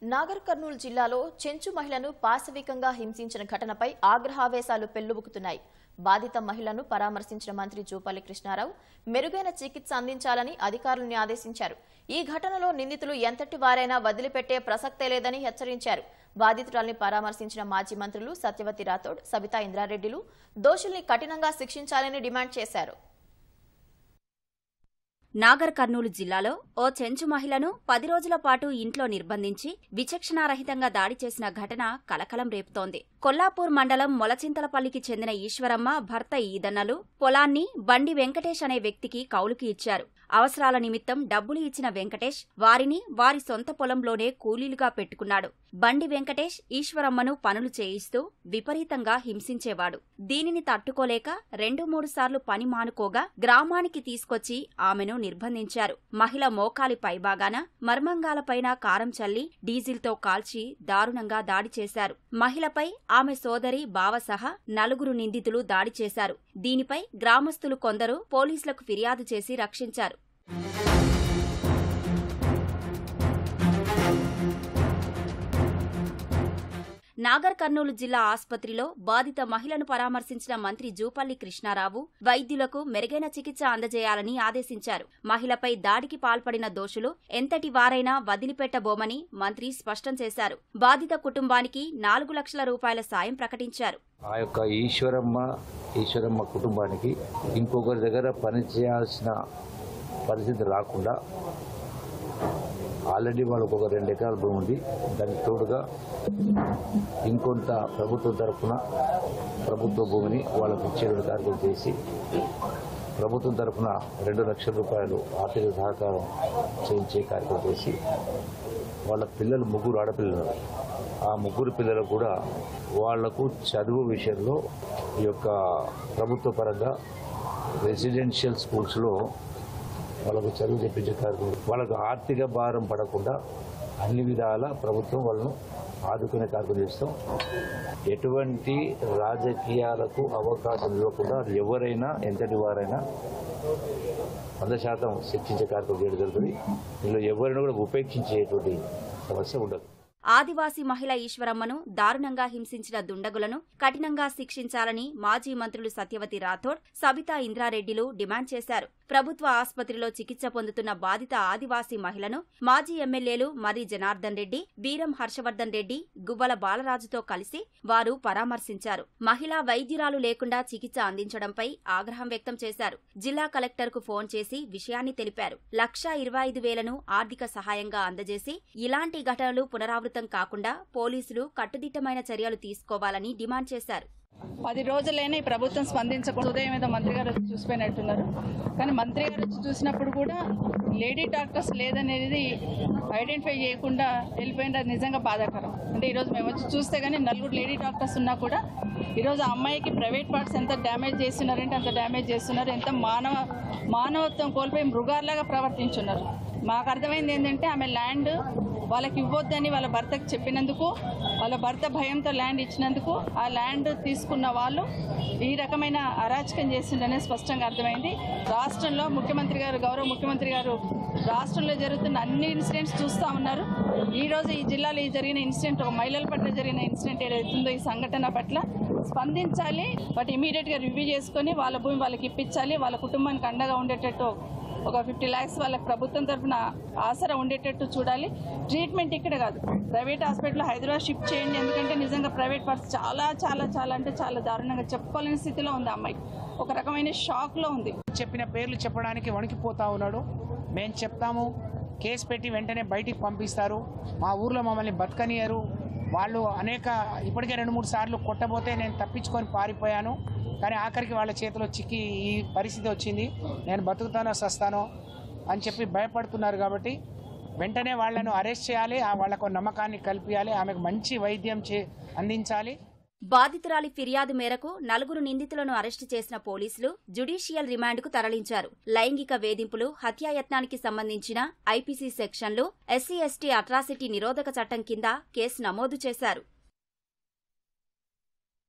నాగర్ కర్నూలు జిల్లాలో చెంచు మహిళను పాశవికంగా హింసించిన ఘటనపై ఆగ్రహావేశాలు పెల్లుబుకుతున్నాయి. బాధిత మహిళను పరామర్శించిన మంత్రి జూపల్లి కృష్ణారావు మెరుగైన చికిత్స అందించాలని అధికారులను ఆదేశించారు. ఈ ఘటనలో నిందితులు ఎంతటి వారైనా వదిలిపెట్టే ప్రసక్తే లేదని హెచ్చరించారు. బాధితురాల్ని పరామర్శించిన మాజీ మంత్రులు సత్యవతి రాథోడ్, సబితా ఇంద్రారెడ్డిలు దోషుల్ని కఠినంగా శిక్షించాలని డిమాండ్ చేశారు. నాగర్ కర్నూలు జిల్లాలో ఓ చెంచు మహిళను 10 రోజుల పాటు ఇంట్లో నిర్బంధించి విచక్షణారహితంగా దాడి చేసిన ఘటన కలకలం రేపుతోంది. కొల్లాపూర్ మండలం మొలచింతలపల్లికి చెందిన ఈశ్వరమ్మ భర్త ఈదన్నలు పొలాన్ని బండి వెంకటేష్ అనే వ్యక్తికి కౌలుకి ఇచ్చారు. అవసరాల నిమిత్తం డబ్బులు ఇచ్చిన వెంకటేష్ వారిని వారి సొంత పొలంలోనే కూలీలుగా పెట్టుకున్నాడు. బండి వెంకటేష్ ఈశ్వరమ్మను పనులు చేయిస్తూ విపరీతంగా హింసించేవాడు. దీనిని తట్టుకోలేక 2-3 సార్లు పని మానుకోగా గ్రామానికి తీసుకొచ్చి ఆమెను నిర్బంధించారు. మహిళ మోకాలి పైభాగాన మర్మంగాలపైన కారం చల్లి డీజిల్తో కాల్చి దారుణంగా దాడి చేశారు. మహిళపై ఆమె సోదరి బావ సహా 4 నిందితులు దాడి చేశారు. దీనిపై గ్రామస్తులు కొందరు పోలీసులకు ఫిర్యాదు చేసి రక్షించారు. నాగర్ కర్నూలు జిల్లా ఆసుపత్రిలో బాధిత మహిళను పరామర్శించిన మంత్రి జూపల్లి కృష్ణారావు వైద్యులకు మెరుగైన చికిత్స అందజేయాలని ఆదేశించారు. మహిళపై దాడికి పాల్పడిన దోషులు ఎంతటి వారైనా వదిలిపెట్టబోమని మంత్రి స్పష్టం చేశారు. బాధిత కుటుంబానికి 4 లక్షల రూపాయల సాయం ప్రకటించారు. ఆ యొక్క ఈశ్వరమ్మ కుటుంబానికి ఇంకొకరి దగ్గర పనిచేయాల్సిన పరిస్థితి రాకుండా ఆల్రెడీ వాళ్ళకు ఒక 2 ఎకరాల భూమి ఉంది. దానికి తోడుగా ఇంకొంత ప్రభుత్వం తరఫున ప్రభుత్వ భూమిని వాళ్ళకు ఇచ్చేటువంటి కార్యక్రమం చేసి ప్రభుత్వం తరఫున 2 లక్షల రూపాయలు ఆర్థిక సహకారం చేయించే కార్యక్రమం చేసి వాళ్ళ పిల్లలు 3 ఆడపిల్లలు, ఆ 3 పిల్లలు కూడా వాళ్లకు చదువు విషయంలో ఈ యొక్క ప్రభుత్వ పరంగా రెసిడెన్షియల్ స్కూల్స్లో వాళ్ళకు చదువు చెప్పించే కార్యక్రమం, వాళ్ళకు ఆర్థిక భారం పడకుండా అన్ని విధాల ప్రభుత్వం వాళ్ళను ఆదుకునే కార్యక్రమం చేస్తాం. ఎటువంటి రాజకీయాలకు అవకాశం ఇవ్వకుండా ఎవరైనా ఎంతటి వారైనా 100% శిక్షించే కార్యక్రమం చేయడం జరుగుతుంది. ఇందులో ఎవరైనా కూడా ఉపేక్షించేటువంటి సమస్య ఉండదు. ఆదివాసీ మహిళ ఈశ్వరమ్మను దారుణంగా హింసించిన దుండగులను కఠినంగా శిక్షించాలని మాజీ మంత్రులు సత్యవతి రాథోడ్, సబితా ఇంద్రారెడ్డిలు డిమాండ్ చేశారు. ప్రభుత్వ ఆసుపత్రిలో చికిత్స పొందుతున్న బాధిత ఆదివాసీ మహిళను మాజీ ఎమ్మెల్యేలు మర్రి జనార్దన్ రెడ్డి, బీరం హర్షవర్ధన్ రెడ్డి, గువ్వల బాలరాజుతో కలిసి వారు పరామర్శించారు. మహిళా వైద్యురాలు లేకుండా చికిత్స అందించడంపై ఆగ్రహం వ్యక్తం చేశారు. జిల్లా కలెక్టర్కు ఫోన్ చేసి విషయాన్ని తెలిపారు. 1,25,000ను ఆర్థిక సహాయంగా అందజేసి ఇలాంటి ఘటనలు పునరావృతం కాకుండా పోలీసులు కట్టుదిట్టమైన చర్యలు తీసుకోవాలని డిమాండ్ చేశారు. 10 రోజులైనా ఈ ప్రభుత్వం స్పందించకుండా ఉదయం ఏదో మంత్రి గారు వచ్చి చూసిపోయినట్టున్నారు. కానీ మంత్రి గారు వచ్చి చూసినప్పుడు కూడా లేడీ డాక్టర్స్ లేదనేది ఐడెంటిఫై చేయకుండా వెళ్ళిపోయింది. అది నిజంగా బాధాకరం. అంటే ఈరోజు మేము వచ్చి చూస్తే కానీ 4 లేడీ డాక్టర్స్ ఉన్నా కూడా ఈరోజు ఆ అమ్మాయికి ప్రైవేట్ పార్ట్స్ ఎంత డ్యామేజ్ చేస్తున్నారంటే అంత డ్యామేజ్ చేస్తున్నారు. ఎంత మానవత్వం కోల్పోయి మృగాల్లాగా ప్రవర్తించున్నారు. మాకు అర్థమైంది ఏంటంటే ఆమె ల్యాండ్ వాళ్ళకి ఇవ్వొద్దని వాళ్ళ భర్తకు చెప్పినందుకు, వాళ్ళ భర్త భయంతో ల్యాండ్ ఇచ్చినందుకు ఆ ల్యాండ్ తీసుకున్న వాళ్ళు ఈ రకమైన అరాచకం చేసిందనే స్పష్టంగా అర్థమైంది. రాష్ట్రంలో గౌరవ ముఖ్యమంత్రి గారు రాష్ట్రంలో జరుగుతున్న అన్ని ఇన్సిడెంట్స్ చూస్తూ ఉన్నారు. ఈరోజు ఈ జిల్లాలో జరిగిన ఇన్సిడెంట్, ఒక మహిళల పట్ల జరిగిన ఇన్సిడెంట్ ఏదైతుందో ఈ సంఘటన పట్ల స్పందించాలి. బట్ ఇమీడియట్గా రివ్యూ చేసుకొని వాళ్ళ భూమి వాళ్ళకి ఇప్పించాలి. వాళ్ళ కుటుంబానికి అండగా ఉండేటట్టు ఒక 50 lakhs వాళ్ళకి ప్రభుత్వం తరఫున ఆసరా ఉండేటట్టు చూడాలి. ట్రీట్మెంట్ ఇక్కడ కాదు, ప్రైవేట్ హాస్పిటల్ హైదరాబాద్ షిఫ్ట్ చేయండి. ఎందుకంటే నిజంగా ప్రైవేట్ పార్ట్స్ చాలా చాలా చాలా అంటే చాలా దారుణంగా చెప్పుకోలేని స్థితిలో ఉంది. అమ్మాయి ఒక రకమైన షాక్లో ఉంది. చెప్పిన పేర్లు చెప్పడానికి వణికిపోతా ఉన్నాడు. మేము చెప్తాము, కేసు పెట్టి వెంటనే బయటికి పంపిస్తారు. మా ఊర్లో మమ్మల్ని బతకనియరు. వాళ్ళు ఇప్పటికే 2-3 సార్లు కొట్టబోతే నేను తప్పించుకొని పారిపోయాను. కానీ ఆఖరికి వాళ్ళ చేతిలో చిక్కి ఈ పరిస్థితి వచ్చింది. నేను బతుకుతానో సస్తానో అని చెప్పి భయపడుతున్నారు. కాబట్టి వెంటనే వాళ్లను అరెస్ట్ చేయాలి. వాళ్లకు నమ్మకాన్ని కల్పించాలి. ఆమెకు మంచి వైద్యం అందించాలి. బాధితురాలి ఫిర్యాదు మేరకు 4 నిందితులను అరెస్టు చేసిన పోలీసులు జ్యుడిషియల్ రిమాండ్కు తరలించారు. లైంగిక వేధింపులు, హత్యాయత్నానికి సంబంధించిన ఐపీసీ సెక్షన్లు, SC/ST అట్రాసిటీ నిరోధక చట్టం కింద కేసు నమోదు చేశారు.